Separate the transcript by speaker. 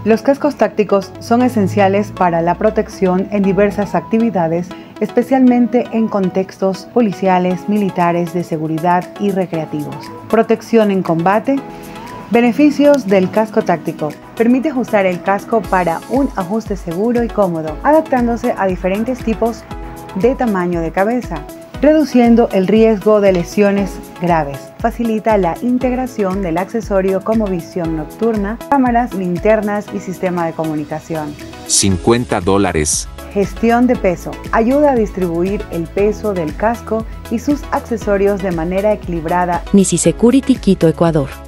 Speaker 1: Los cascos tácticos son esenciales para la protección en diversas actividades, especialmente en contextos policiales, militares, de seguridad y recreativos. Protección en combate. Beneficios del casco táctico. Permite ajustar el casco para un ajuste seguro y cómodo, adaptándose a diferentes tipos de tamaño de cabeza, reduciendo el riesgo de lesiones graves. Facilita la integración del accesorio como visión nocturna, cámaras, linternas y sistema de comunicación.
Speaker 2: $50.
Speaker 1: Gestión de peso. Ayuda a distribuir el peso del casco y sus accesorios de manera equilibrada.
Speaker 3: Nisi Security Quito, Ecuador.